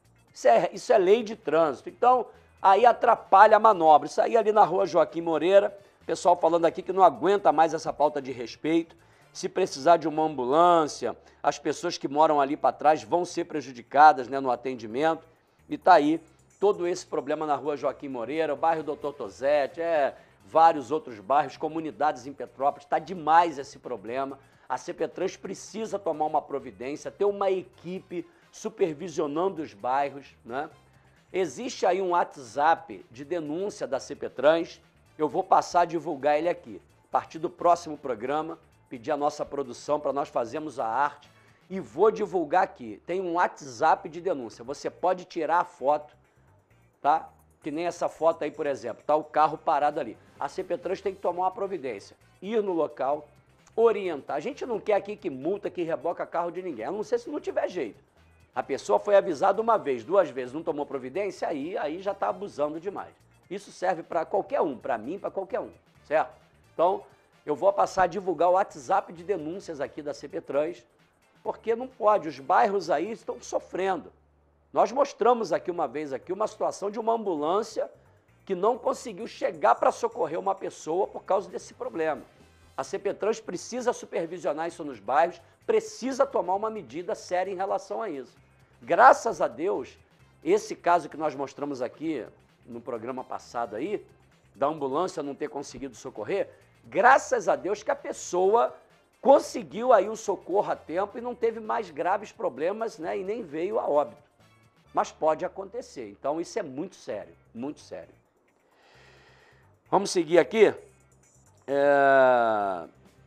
Isso é lei de trânsito. Então, aí atrapalha a manobra. Isso aí ali na rua Joaquim Moreira. Pessoal falando aqui que não aguenta mais essa falta de respeito. Se precisar de uma ambulância, as pessoas que moram ali para trás vão ser prejudicadas, né, no atendimento. E está aí todo esse problema na rua Joaquim Moreira, o bairro Doutor Tosetti, vários outros bairros, comunidades em Petrópolis. Está demais esse problema. A CPTrans precisa tomar uma providência, ter uma equipe supervisionando os bairros, né? Existe aí um WhatsApp de denúncia da CPTrans. Eu vou passar a divulgar ele aqui. A partir do próximo programa, pedir a nossa produção para nós fazermos a arte e vou divulgar aqui. Tem um WhatsApp de denúncia. Você pode tirar a foto, tá? Que nem essa foto aí, por exemplo. Tá o carro parado ali. A CPTrans tem que tomar uma providência. Ir no local, orientar. A gente não quer aqui que multa, que reboca carro de ninguém. A não ser se não tiver jeito. A pessoa foi avisada uma vez, 2 vezes, não tomou providência, aí já está abusando demais. Isso serve para qualquer um, para mim, para qualquer um, certo? Então, eu vou passar a divulgar o WhatsApp de denúncias aqui da CPTrans, porque não pode, os bairros aí estão sofrendo. Nós mostramos aqui uma vez uma situação de uma ambulância que não conseguiu chegar para socorrer uma pessoa por causa desse problema. A CPTrans precisa supervisionar isso nos bairros, precisa tomar uma medida séria em relação a isso. Graças a Deus, esse caso que nós mostramos aqui no programa passado aí, da ambulância não ter conseguido socorrer, graças a Deus que a pessoa conseguiu aí o socorro a tempo e não teve mais graves problemas, né, e nem veio a óbito. Mas pode acontecer, então isso é muito sério, muito sério. Vamos seguir aqui.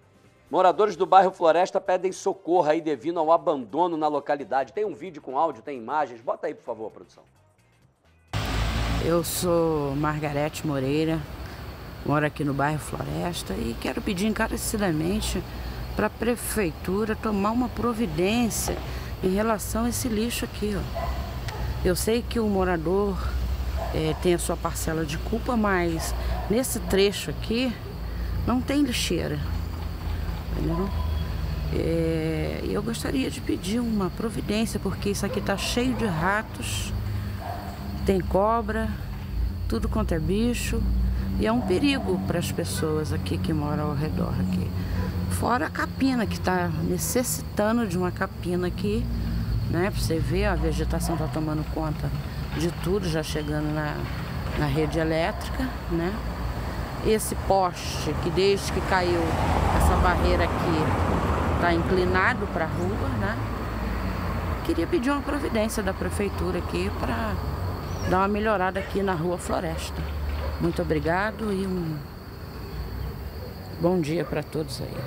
Moradores do bairro Floresta pedem socorro aí devido ao abandono na localidade. Tem um vídeo com áudio, tem imagens. Bota aí, por favor, produção. Eu sou Margarete Moreira, moro aqui no bairro Floresta e quero pedir encarecidamente para a prefeitura tomar uma providência em relação a esse lixo aqui, ó. Eu sei que o morador tem a sua parcela de culpa, mas nesse trecho aqui não tem lixeira, entendeu? Eu gostaria de pedir uma providência, porque isso aqui está cheio de ratos, tem cobra, tudo quanto é bicho, e é um perigo para as pessoas aqui que moram ao redor aqui. Fora a capina, que está necessitando de uma capina aqui, né? Para você ver, a vegetação está tomando conta de tudo, já chegando na rede elétrica, né? Esse poste, que desde que caiu essa barreira aqui, está inclinado para a rua, né? Queria pedir uma providência da prefeitura aqui para dar uma melhorada aqui na rua Floresta. Muito obrigado e um bom dia para todos aí.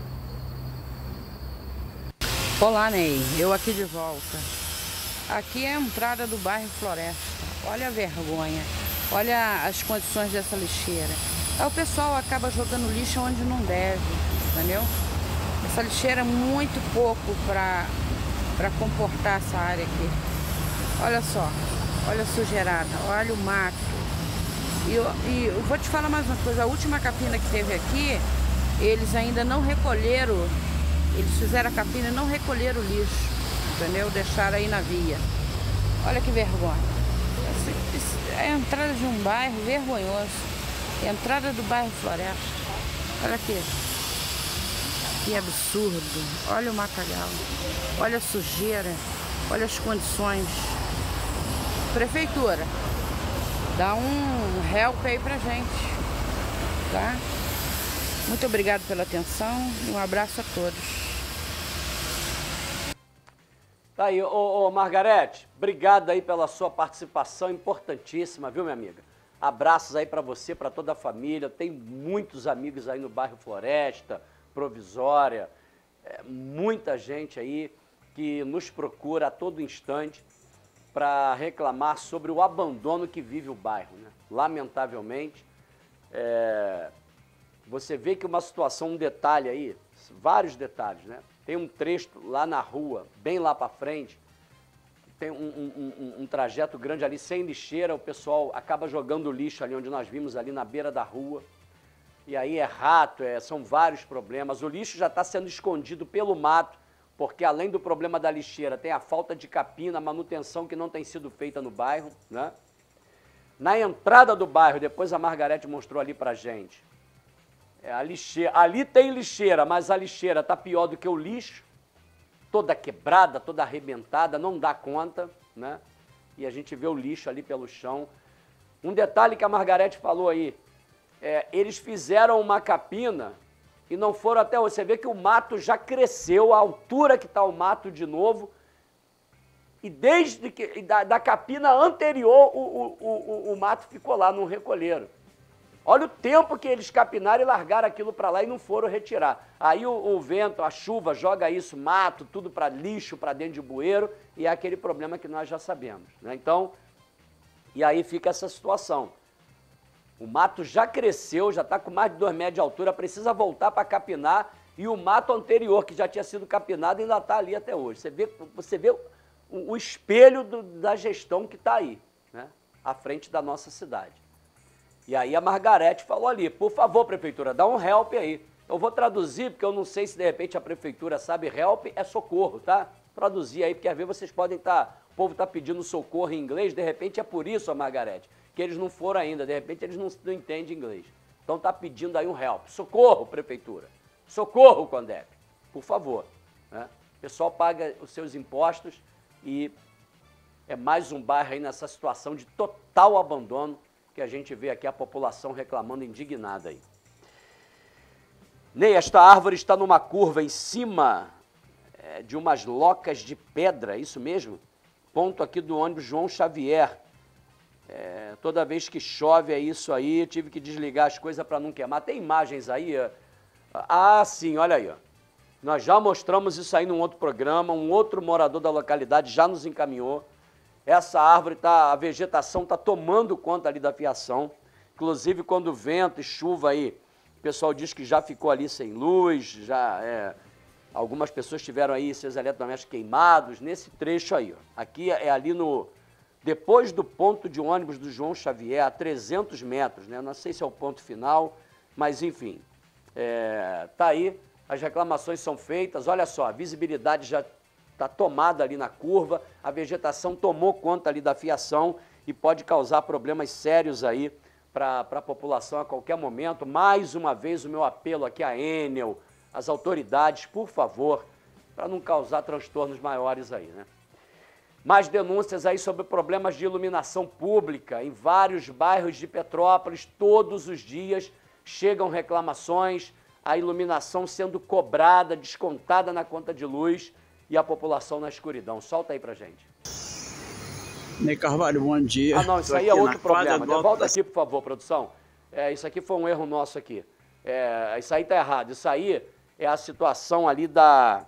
Olá, Ney, eu aqui de volta. Aqui é a entrada do bairro Floresta. Olha a vergonha, olha as condições dessa lixeira. Aí o pessoal acaba jogando lixo onde não deve, entendeu? Essa lixeira é muito pouco para comportar essa área aqui. Olha só, olha a sujeirada, olha o mato. E eu vou te falar mais uma coisa, a última capina que teve aqui, eles ainda não recolheram. Eles fizeram a capina e não recolheram o lixo, entendeu? Deixaram aí na via. Olha que vergonha. É a entrada de um bairro vergonhoso. É a entrada do bairro Floresta. Olha aqui. Que absurdo. Olha o matagal. Olha a sujeira. Olha as condições. Prefeitura, dá um help aí pra gente, tá? Muito obrigado pela atenção e um abraço a todos. Tá aí, Margarete, obrigado aí pela sua participação importantíssima, viu, minha amiga? Abraços aí para você, para toda a família. Tem muitos amigos aí no bairro Floresta, Provisória, muita gente aí que nos procura a todo instante para reclamar sobre o abandono que vive o bairro, né? Lamentavelmente, você vê que uma situação, um detalhe aí, vários detalhes, né? Tem um trecho lá na rua, bem lá para frente, tem um trajeto grande ali sem lixeira, o pessoal acaba jogando lixo ali onde nós vimos, ali na beira da rua. E aí é rato, são vários problemas. O lixo já está sendo escondido pelo mato, porque além do problema da lixeira, tem a falta de capina, a manutenção que não tem sido feita no bairro, né? Na entrada do bairro, depois a Margarete mostrou ali pra gente, a lixeira, ali tem lixeira, mas a lixeira tá pior do que o lixo, toda quebrada, toda arrebentada, não dá conta, né? E a gente vê o lixo ali pelo chão. Um detalhe que a Margarete falou aí, eles fizeram uma capina e não foram até hoje. Você vê que o mato já cresceu, a altura que está o mato de novo, e desde que da capina anterior o mato ficou lá, não recolheram. Olha o tempo que eles capinaram e largaram aquilo para lá e não foram retirar. Aí o vento, a chuva joga isso, mato, tudo para lixo, para dentro de bueiro, e é aquele problema que nós já sabemos, né? Então, e aí fica essa situação. O mato já cresceu, já está com mais de 2 metros de altura, precisa voltar para capinar, e o mato anterior, que já tinha sido capinado, ainda está ali até hoje. Você vê o espelho da gestão que está aí, né? À frente da nossa cidade. E aí a Margarete falou ali, por favor, prefeitura, dá um help aí. Eu vou traduzir, porque eu não sei se de repente a prefeitura sabe, help é socorro, tá? Traduzir aí, porque às vezes vocês podem estar, o povo está pedindo socorro em inglês, de repente é por isso, a Margarete, que eles não foram ainda, de repente eles não entendem inglês. Então está pedindo aí um help. Socorro, prefeitura. Socorro, Condep. Por favor, né? O pessoal paga os seus impostos e é mais um bairro aí nessa situação de total abandono, que a gente vê aqui a população reclamando indignada aí. Ney, esta árvore está numa curva em cima de umas locas de pedra, é isso mesmo? Ponto aqui do ônibus João Xavier. Toda vez que chove é isso aí, tive que desligar as coisas para não queimar. Tem imagens aí, Ah, sim, olha aí, ó. Nós já mostramos isso aí num outro programa, um outro morador da localidade já nos encaminhou. Essa árvore, a vegetação está tomando conta ali da fiação. Inclusive, quando vento e chuva aí, o pessoal diz que já ficou ali sem luz, algumas pessoas tiveram aí seus eletrodomésticos queimados, nesse trecho aí, ó. Aqui é ali depois do ponto de ônibus do João Xavier, a 300 metros, né? Não sei se é o ponto final, mas enfim, tá aí, as reclamações são feitas, olha só, a visibilidade já está tomada ali na curva, a vegetação tomou conta ali da fiação e pode causar problemas sérios aí para a população a qualquer momento. Mais uma vez o meu apelo aqui à Enel, às autoridades, por favor, para não causar transtornos maiores aí, né? Mais denúncias aí sobre problemas de iluminação pública em vários bairros de Petrópolis. Todos os dias chegam reclamações, a iluminação sendo cobrada, descontada na conta de luz e a população na escuridão. Solta aí pra gente. Ney Carvalho, bom dia. Ah, não, isso aí é outro problema. Volta aqui, por favor, produção. Isso aqui foi um erro nosso aqui. Isso aí tá errado. Isso aí é a situação ali da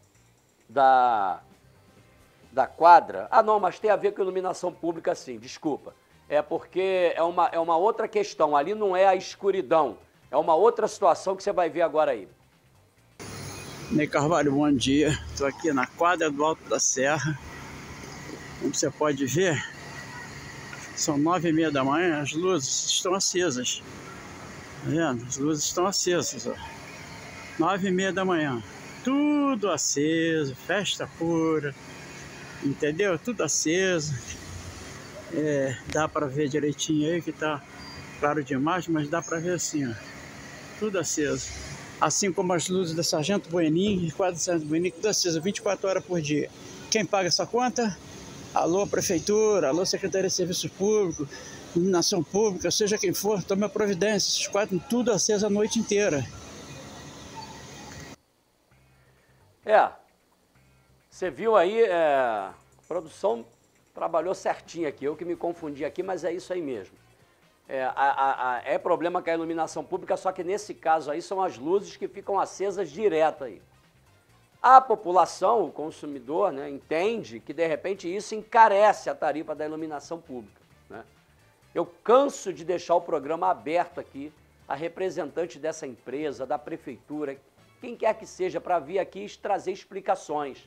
quadra. Ah, não, mas tem a ver com iluminação pública, sim, desculpa. É porque é uma outra questão. Ali não é a escuridão. É uma outra situação que você vai ver agora aí. Ney Carvalho, bom dia. Estou aqui na quadra do Alto da Serra. Como você pode ver, são 9h30 da manhã, as luzes estão acesas. Tá vendo? As luzes estão acesas, ó. 9h30 da manhã. Tudo aceso, festa pura. Entendeu? Tudo aceso. Dá para ver direitinho aí, que tá claro demais, mas dá para ver assim, ó. Tudo aceso. Assim como as luzes da Sargento Buenim, quadra Sargento Buenim, tudo aceso, 24 horas por dia. Quem paga essa conta? Alô, Prefeitura, alô, Secretaria de Serviços Públicos, Iluminação Pública, seja quem for, tome a providência. Esses quadros tudo aceso a noite inteira. Você viu aí, a produção trabalhou certinho aqui, eu que me confundi aqui, mas é isso aí mesmo. É problema com a iluminação pública, só que nesse caso aí são as luzes que ficam acesas direto aí. A população, o consumidor, né, entende que de repente isso encarece a tarifa da iluminação pública, né? Eu canso de deixar o programa aberto aqui a representante dessa empresa, da prefeitura, quem quer que seja, para vir aqui trazer explicações.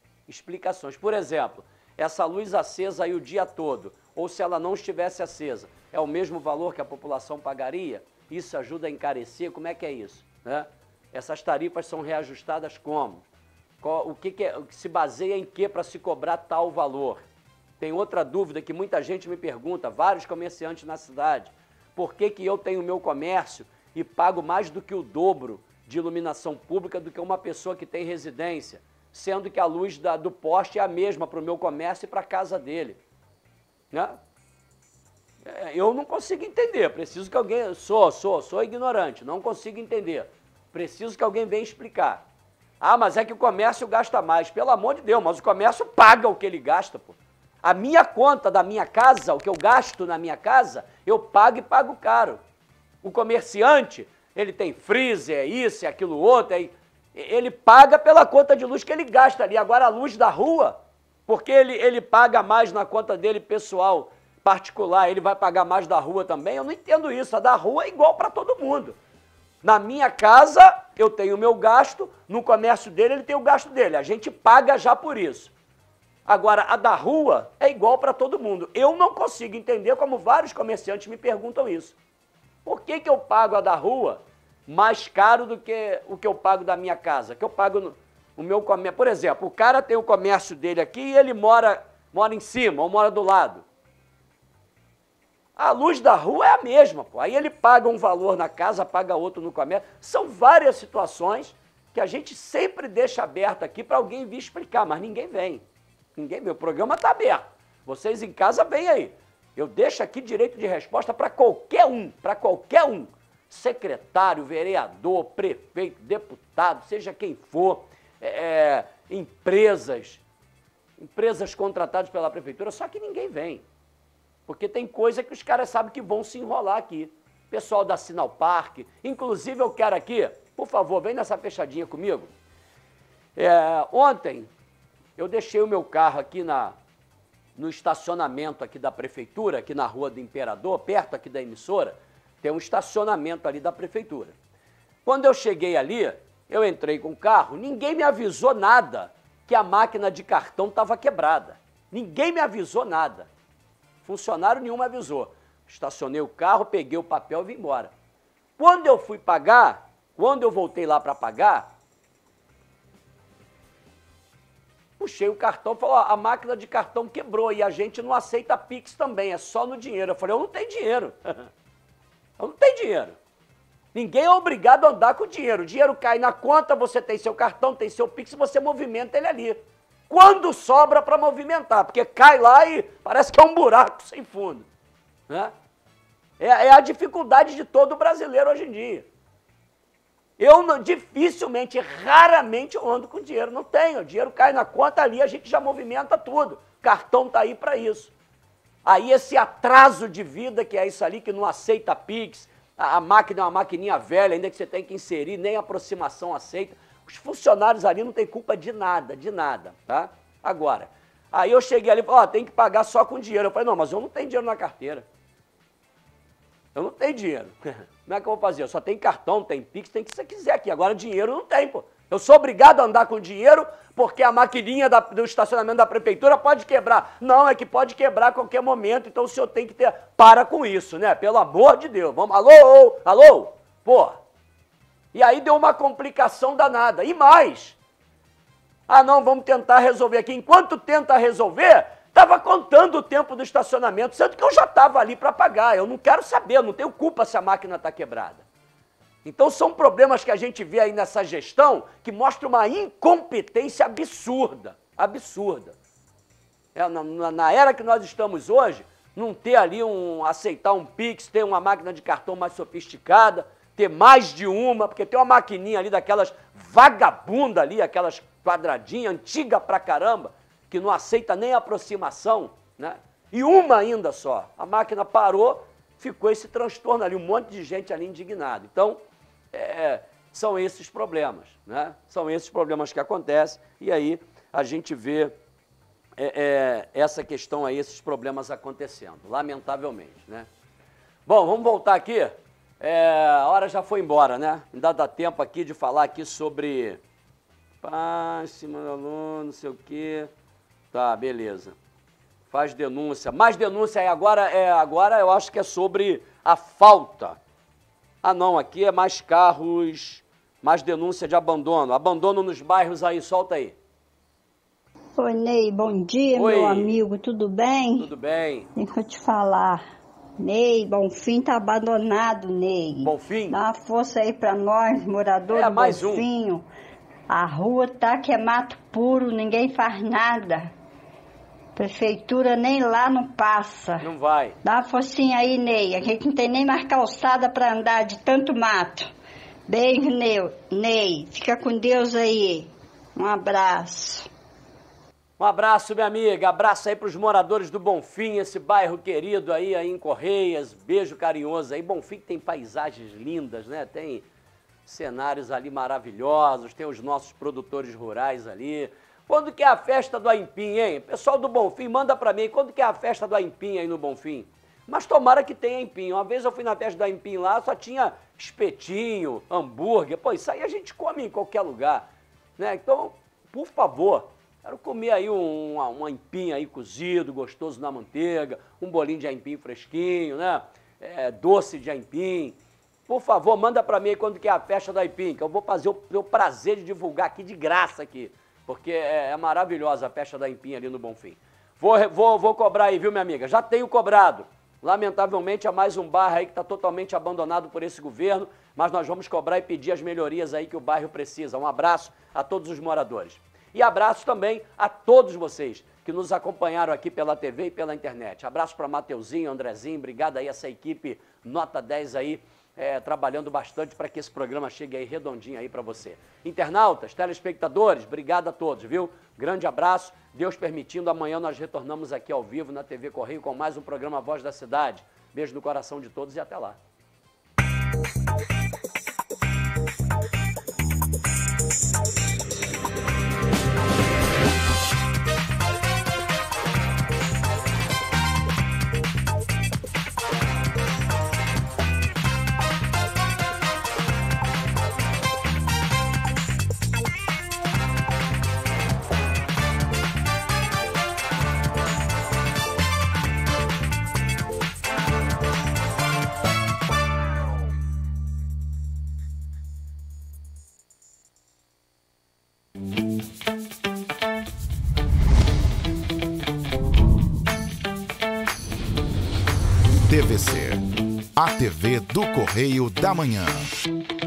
Por exemplo, essa luz acesa aí o dia todo, ou se ela não estivesse acesa, é o mesmo valor que a população pagaria? Isso ajuda a encarecer? Como é que é isso, né? Essas tarifas são reajustadas como? O que se baseia em que para se cobrar tal valor? Tem outra dúvida que muita gente me pergunta, vários comerciantes na cidade. Por que eu tenho meu comércio e pago mais do que o dobro de iluminação pública do que uma pessoa que tem residência, sendo que a luz do poste é a mesma para o meu comércio e para a casa dele, né? Eu não consigo entender, preciso que alguém... Sou ignorante, não consigo entender. Preciso que alguém venha explicar. Ah, mas é que o comércio gasta mais. Pelo amor de Deus, mas o comércio paga o que ele gasta, pô. A minha conta da minha casa, o que eu gasto na minha casa, eu pago e pago caro. O comerciante, ele tem freezer, isso, aquilo outro, ele paga pela conta de luz que ele gasta ali. Agora a luz da rua, porque ele paga mais na conta dele pessoal, particular, ele vai pagar mais da rua também? Eu não entendo isso. A da rua é igual para todo mundo. Na minha casa, eu tenho o meu gasto, no comércio dele, ele tem o gasto dele. A gente paga já por isso. Agora, a da rua é igual para todo mundo. Eu não consigo entender como vários comerciantes me perguntam isso. Por que eu pago a da rua mais caro do que o que eu pago da minha casa? Que eu pago o meu comércio. Por exemplo, o cara tem o comércio dele aqui e ele mora em cima ou mora do lado. A luz da rua é a mesma, pô. Aí ele paga um valor na casa, paga outro no comércio. São várias situações que a gente sempre deixa aberto aqui para alguém vir explicar, mas ninguém vem. O programa está aberto. Vocês em casa vêm aí. Eu deixo aqui direito de resposta para qualquer um. Secretário, vereador, prefeito, deputado, seja quem for, empresas contratadas pela prefeitura, só que ninguém vem. Porque tem coisa que os caras sabem que vão se enrolar aqui. Pessoal da Sinal Parque, inclusive eu quero aqui Por favor, vem nessa fechadinha comigo. Ontem, eu deixei o meu carro aqui no estacionamento aqui da prefeitura, aqui na Rua do Imperador, perto aqui da emissora, tem um estacionamento ali da prefeitura. Quando eu cheguei ali, eu entrei com o carro, ninguém me avisou nada que a máquina de cartão estava quebrada. Ninguém me avisou nada. Funcionário nenhum me avisou. Estacionei o carro, peguei o papel e vim embora. Quando eu fui pagar, quando eu voltei lá para pagar, puxei o cartão e falei, ó, a máquina de cartão quebrou e a gente não aceita Pix também, é só no dinheiro. Eu falei, eu não tenho dinheiro. Eu não tenho dinheiro. Ninguém é obrigado a andar com dinheiro. O dinheiro cai na conta, você tem seu cartão, tem seu Pix, você movimenta ele ali. Quando sobra para movimentar, porque cai lá e parece que é um buraco sem fundo. Né? É a dificuldade de todo brasileiro hoje em dia. Eu dificilmente, raramente eu ando com dinheiro, não tenho. O dinheiro cai na conta ali, a gente já movimenta tudo. O cartão está aí para isso. Aí esse atraso de vida, que é isso ali, que não aceita Pix, a máquina é uma maquininha velha, ainda que você tem que inserir, nem aproximação aceita. Os funcionários ali não têm culpa de nada, tá? Agora, aí eu cheguei ali e falei, ó, tem que pagar só com dinheiro. Eu falei, não, mas eu não tenho dinheiro na carteira. Eu não tenho dinheiro. Como é que eu vou fazer? Eu só tenho cartão, tem Pix, tem o que você quiser aqui. Agora dinheiro não tem, pô. Eu sou obrigado a andar com dinheiro porque a maquininha do estacionamento da prefeitura pode quebrar. Não, é que pode quebrar a qualquer momento, então o senhor tem que ter... Para com isso, né? Pelo amor de Deus. Vamos... Alô? Pô. E aí deu uma complicação danada. E mais. Ah, não, vamos tentar resolver aqui. Enquanto tenta resolver, estava contando o tempo do estacionamento, sendo que eu já estava ali para pagar. Eu não quero saber, eu não tenho culpa se a máquina está quebrada. Então são problemas que a gente vê aí nessa gestão que mostram uma incompetência absurda. Absurda. Na era que nós estamos hoje, não ter ali aceitar um Pix, ter uma máquina de cartão mais sofisticada, ter mais de uma, porque tem uma maquininha ali daquelas vagabunda ali, aquelas quadradinhas, antiga pra caramba, que não aceita nem aproximação, né? E uma ainda só. A máquina parou, ficou esse transtorno ali, um monte de gente ali indignada. Então, são esses problemas, né? São esses problemas que acontecem e aí a gente vê essa questão aí, esses problemas acontecendo, lamentavelmente, né? Bom, vamos voltar aqui. A hora já foi embora, né? Ainda dá tempo aqui de falar aqui sobre cima do aluno, não sei o quê. Tá, beleza. Faz denúncia. Mais denúncia aí agora eu acho que é sobre a falta. Ah, não, aqui é mais carros, mais denúncia de abandono. Abandono nos bairros aí, solta aí. Oi, Ney, bom dia, Oi. meu amigo, tudo bem? Tudo bem. Deixa eu te falar. Ney, Bonfim tá abandonado, Ney. Bonfim? Dá uma força aí pra nós, moradores do mais Bonfim. A rua tá que é mato puro, ninguém faz nada. Prefeitura nem lá não passa. Não vai. Dá uma forcinha aí, Ney. A gente não tem nem mais calçada pra andar de tanto mato. Beijo, Ney. Fica com Deus aí. Um abraço. Um abraço, minha amiga. Abraço aí para os moradores do Bonfim, esse bairro querido aí em Correias. Beijo carinhoso aí. Bonfim tem paisagens lindas, né? Tem cenários ali maravilhosos, tem os nossos produtores rurais ali. Quando que é a festa do Aipim, hein? Pessoal do Bonfim, manda para mim. Quando que é a festa do Aipim aí no Bonfim? Mas tomara que tenha Aipim. Uma vez eu fui na festa do Aipim lá, só tinha espetinho, hambúrguer. Pô, isso aí a gente come em qualquer lugar, né? Então, por favor, quero comer aí um aipim aí cozido, gostoso na manteiga, um bolinho de aipim fresquinho, né? Doce de aipim. Por favor, manda para mim aí quando que é a festa do aipim, que eu vou fazer o prazer de divulgar aqui de graça aqui, porque é maravilhosa a festa do aipim ali no Bonfim. Vou cobrar aí, viu, minha amiga? Já tenho cobrado. Lamentavelmente é mais um bairro aí que está totalmente abandonado por esse governo, mas nós vamos cobrar e pedir as melhorias aí que o bairro precisa. Um abraço a todos os moradores. E abraço também a todos vocês que nos acompanharam aqui pela TV e pela internet. Abraço para Mateuzinho, Andrezinho, obrigado aí essa equipe nota 10 aí, trabalhando bastante para que esse programa chegue aí redondinho aí para você. Internautas, telespectadores, obrigado a todos, viu? Grande abraço, Deus permitindo, amanhã nós retornamos aqui ao vivo na TV Correio com mais um programa Voz da Cidade. Beijo no coração de todos e até lá. TVC, a TV do Correio da Manhã.